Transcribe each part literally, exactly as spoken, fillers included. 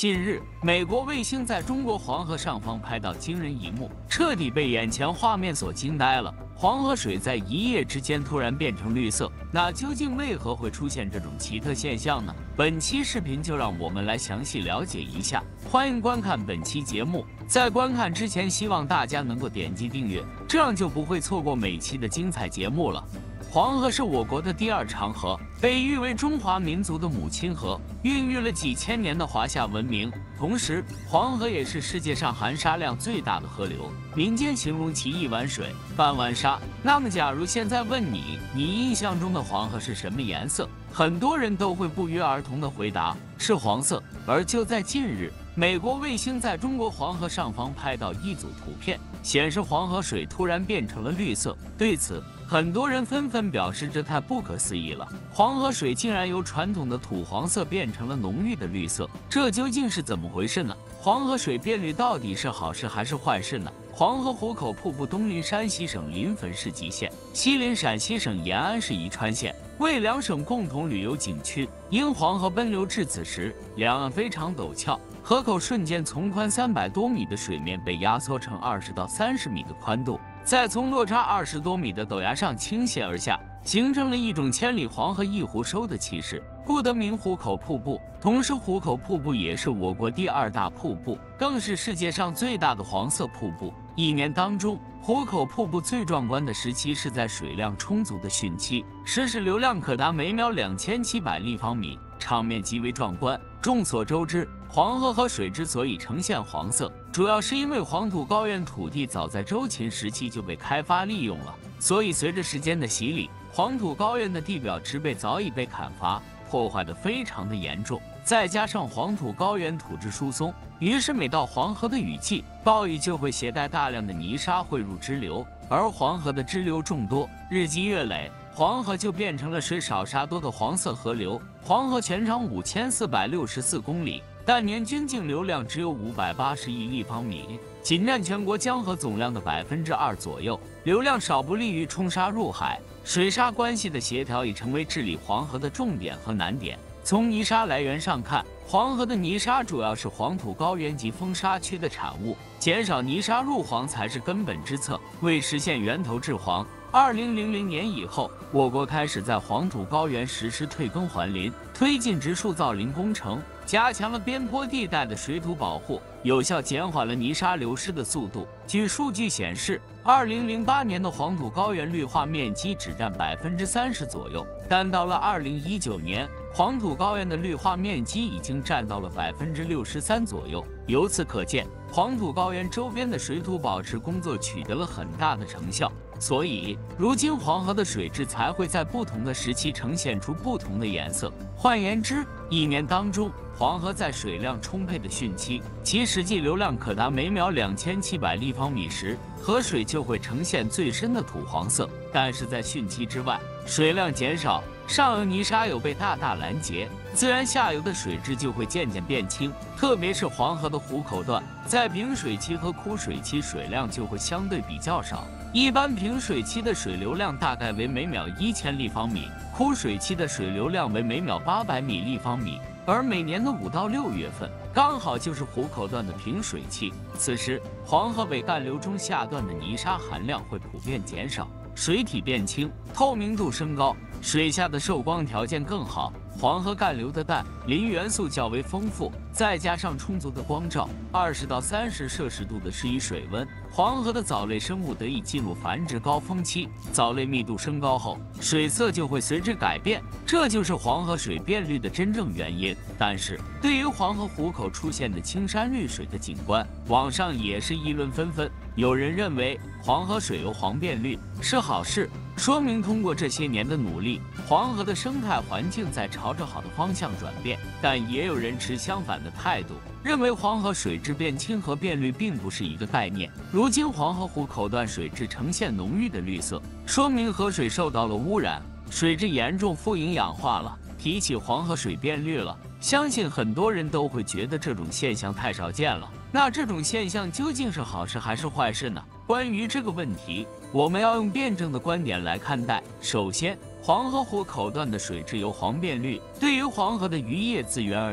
近日，美国卫星在中国黄河上方拍到惊人一幕，彻底被眼前画面所惊呆了。黄河水在一夜之间突然变成绿色，那究竟为何会出现这种奇特现象呢？本期视频就让我们来详细了解一下。欢迎观看本期节目，在观看之前，希望大家能够点击订阅，这样就不会错过每期的精彩节目了。黄河是我国的第二长河，被誉为中华民族的母亲河，孕育了几千年的华夏文明。同时，黄河也是世界上含沙量最大的河流，民间形容其一碗水，半碗沙。那么，假如现在问你，你印象中的黄河是什么颜色？很多人都会不约而同地回答是黄色。而就在近日，美国卫星在中国黄河上方拍到一组图片，显示黄河水突然变成了绿色。对此，很多人纷纷表示这太不可思议了，黄河水竟然由传统的土黄色变成了浓郁的绿色，这究竟是怎么回事呢？黄河水变绿到底是好事还是坏事呢？黄河壶口瀑布东临山西省临汾市吉县，西临陕西省延安市宜川县，为两省共同旅游景区。因黄河奔流至此时，两岸非常陡峭，河口瞬间从宽三百多米的水面被压缩成二十到三十米的宽度，再从落差二十多米的陡崖上倾泻而下，形成了一种千里黄河一湖收的气势，故得名壶口瀑布。同时，壶口瀑布也是我国第二大瀑布，更是世界上最大的黄色瀑布。一年当中，壶口瀑布最壮观的时期是在水量充足的汛期，时时流量可达每秒两千七百立方米，场面极为壮观。众所周知，黄河河水之所以呈现黄色，主要是因为黄土高原土地早在周秦时期就被开发利用了，所以随着时间的洗礼，黄土高原的地表植被早已被砍伐，破坏得非常的严重。再加上黄土高原土质疏松，于是每到黄河的雨季，暴雨就会携带大量的泥沙汇入支流，而黄河的支流众多，日积月累，黄河就变成了水少沙多的黄色河流。黄河全长五千四百六十四公里，但年均净流量只有五百八十亿立方米，仅占全国江河总量的百分之二左右。流量少不利于冲沙入海，水沙关系的协调已成为治理黄河的重点和难点。从泥沙来源上看，黄河的泥沙主要是黄土高原及风沙区的产物，减少泥沙入黄才是根本之策。为实现源头治黄，二零零零年以后，我国开始在黄土高原实施退耕还林，推进植树造林工程，加强了边坡地带的水土保护，有效减缓了泥沙流失的速度。据数据显示，二零零八年的黄土高原绿化面积只占百分之三十左右，但到了二零一九年，黄土高原的绿化面积已经占到了百分之六十三左右。由此可见，黄土高原周边的水土保持工作取得了很大的成效。所以，如今黄河的水质才会在不同的时期呈现出不同的颜色。换言之，一年当中，黄河在水量充沛的汛期，其实际流量可达每秒两千七百立方米时，河水就会呈现最深的土黄色。但是在汛期之外，水量减少，上游泥沙有被大大拦截，自然下游的水质就会渐渐变清。特别是黄河的壶口段，在平水期和枯水期水量就会相对比较少。一般平水期的水流量大概为每秒一千立方米，枯水期的水流量为每秒八百米立方米。而每年的五到六月份，刚好就是壶口段的平水期，此时黄河北干流中下段的泥沙含量会普遍减少，水体变清，透明度升高，水下的受光条件更好。黄河干流的氮、磷元素较为丰富，再加上充足的光照，二十到三十摄氏度的适宜水温，黄河的藻类生物得以进入繁殖高峰期。藻类密度升高后，水色就会随之改变，这就是黄河水变绿的真正原因。但是，对于黄河壶口出现的青山绿水的景观，网上也是议论纷纷。有人认为黄河水由黄变绿是好事，说明通过这些年的努力，黄河的生态环境在朝着好的方向转变。但也有人持相反的态度，认为黄河水质变清和变绿并不是一个概念。如今黄河壶口段水质呈现浓郁的绿色，说明河水受到了污染，水质严重富营养化了。提起黄河水变绿了，相信很多人都会觉得这种现象太少见了。那这种现象究竟是好事还是坏事呢？关于这个问题，我们要用辩证的观点来看待。首先，黄河壶口段的水质由黄变绿，对于黄河的渔业资源而言，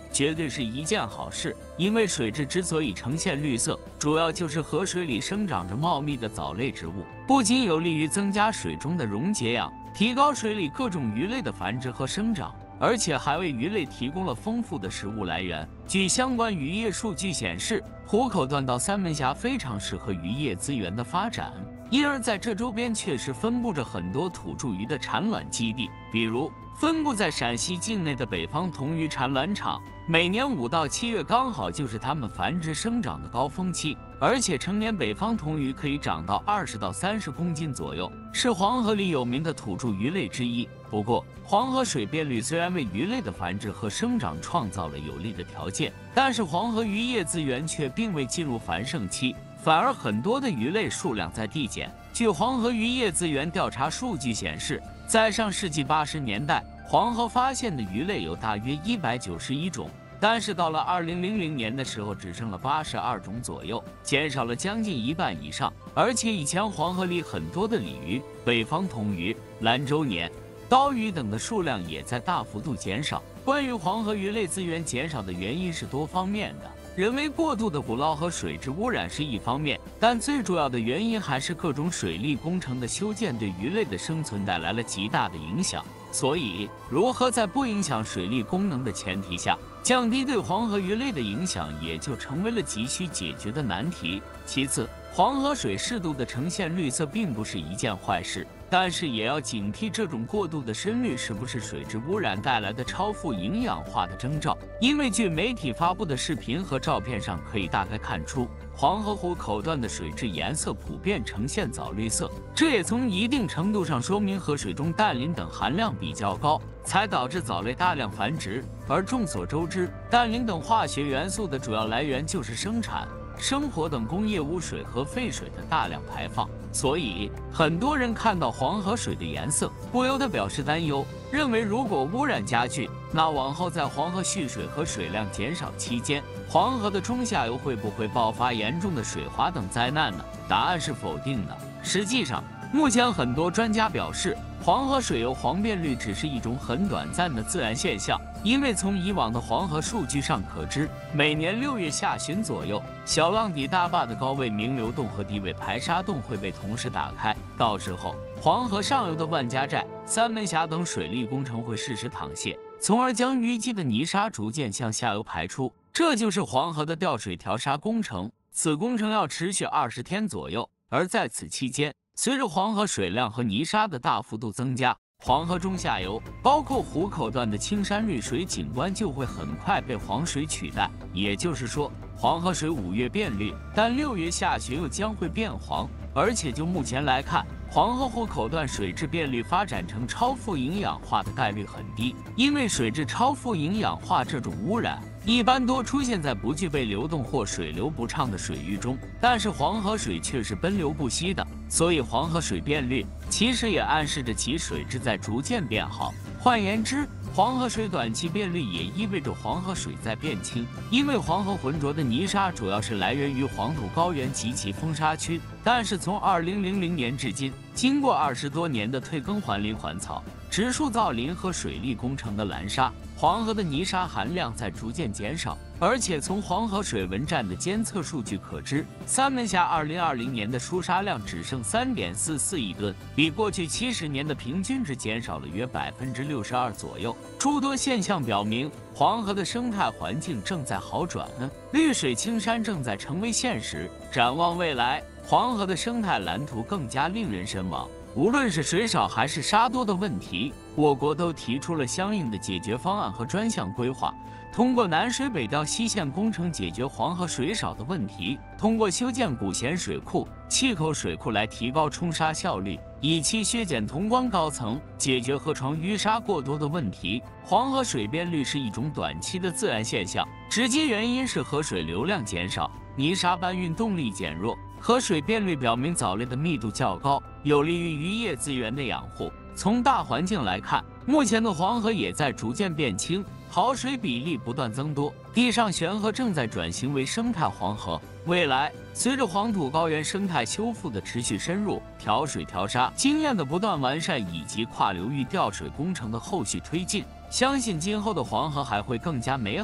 绝对是一件好事。因为水质之所以呈现绿色，主要就是河水里生长着茂密的藻类植物，不仅有利于增加水中的溶解氧，提高水里各种鱼类的繁殖和生长，而且还为鱼类提供了丰富的食物来源。据相关渔业数据显示，湖口段到三门峡非常适合渔业资源的发展，因而在这周边确实分布着很多土著鱼的产卵基地，比如分布在陕西境内的北方同鱼产卵场，每年五到七月刚好就是它们繁殖生长的高峰期，而且成年北方同鱼可以长到二十到三十公斤左右，是黄河里有名的土著鱼类之一。不过，黄河水变绿虽然为鱼类的繁殖和生长创造了有利的条件，但是黄河渔业资源却并未进入繁盛期，反而很多的鱼类数量在递减。据黄河渔业资源调查数据显示，在上世纪八十年代，黄河发现的鱼类有大约一百九十一种，但是到了二零零零年的时候，只剩了八十二种左右，减少了将近一半以上。而且以前黄河里很多的鲤鱼、北方同鱼、兰州鲶、刀鱼等的数量也在大幅度减少。关于黄河鱼类资源减少的原因是多方面的，人为过度的捕捞和水质污染是一方面，但最主要的原因还是各种水利工程的修建对鱼类的生存带来了极大的影响。所以，如何在不影响水利功能的前提下，降低对黄河鱼类的影响，也就成为了急需解决的难题。其次，黄河水适度的呈现绿色并不是一件坏事，但是也要警惕这种过度的深绿是不是水质污染带来的超富营养化的征兆。因为据媒体发布的视频和照片上可以大概看出，黄河湖口段的水质颜色普遍呈现藻绿色，这也从一定程度上说明河水中氮磷等含量比较高，才导致藻类大量繁殖。而众所周知，氮磷等化学元素的主要来源就是生产、生活等工业污水和废水的大量排放，所以很多人看到黄河水的颜色，不由得表示担忧，认为如果污染加剧，那往后在黄河蓄水和水量减少期间，黄河的中下游会不会爆发严重的水患等灾难呢？答案是否定的。实际上，目前很多专家表示，黄河水由黄变绿只是一种很短暂的自然现象，因为从以往的黄河数据上可知，每年六月下旬左右，小浪底大坝的高位明流洞和低位排沙洞会被同时打开，到时候黄河上游的万家寨、三门峡等水利工程会适时淌泄，从而将淤积的泥沙逐渐向下游排出，这就是黄河的调水调沙工程。此工程要持续二十天左右，而在此期间，随着黄河水量和泥沙的大幅度增加，黄河中下游，包括湖口段的青山绿水景观就会很快被黄水取代。也就是说，黄河水五月变绿，但六月下旬又将会变黄。而且就目前来看，黄河湖口段水质变绿发展成超富营养化的概率很低，因为水质超富营养化这种污染一般多出现在不具备流动或水流不畅的水域中，但是黄河水却是奔流不息的，所以黄河水变绿其实也暗示着其水质在逐渐变好。换言之，黄河水短期变绿也意味着黄河水在变清，因为黄河浑浊的泥沙主要是来源于黄土高原及其风沙区，但是从二零零零年至今，经过二十多年的退耕还林还草、植树造林和水利工程的滥沙，黄河的泥沙含量在逐渐减少。而且从黄河水文站的监测数据可知，三门峡二零二零年的输沙量只剩 三点四四亿吨，比过去七十年的平均值减少了约 百分之六十二 左右。诸多现象表明，黄河的生态环境正在好转，绿水青山正在成为现实。展望未来，黄河的生态蓝图更加令人神往。无论是水少还是沙多的问题，我国都提出了相应的解决方案和专项规划，通过南水北调西线工程解决黄河水少的问题，通过修建古咸水库、气口水库来提高冲沙效率，以期削减潼关高层，解决河床淤沙过多的问题。黄河水变绿是一种短期的自然现象，直接原因是河水流量减少，泥沙搬运动力减弱。河水变绿表明藻类的密度较高，有利于渔业资源的养护。从大环境来看，目前的黄河也在逐渐变清，好水比例不断增多，地上悬河正在转型为生态黄河。未来，随着黄土高原生态修复的持续深入，调水调沙经验的不断完善，以及跨流域调水工程的后续推进，相信今后的黄河还会更加美好。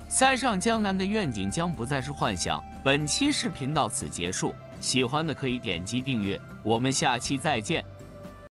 塞上江南的愿景将不再是幻想。本期视频到此结束，喜欢的可以点击订阅，我们下期再见。